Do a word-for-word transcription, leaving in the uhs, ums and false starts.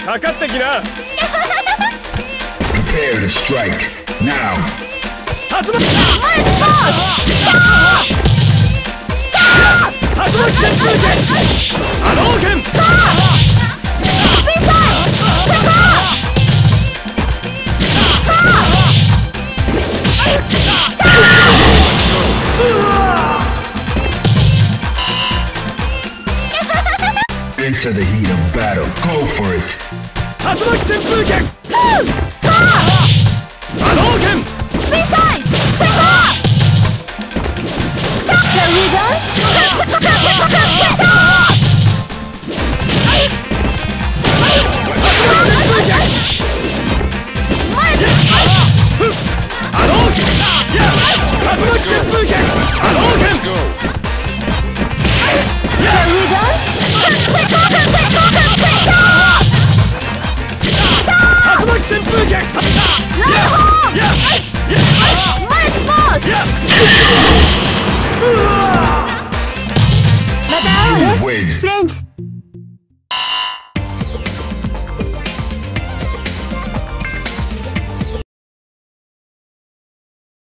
かかってきな。 Prepare to strike now. 竜巻竜巻旋風剣波動拳 Into the heat of battle. Go for it. 竜巻旋風剣波動拳 Besides! Check off! Shall we go?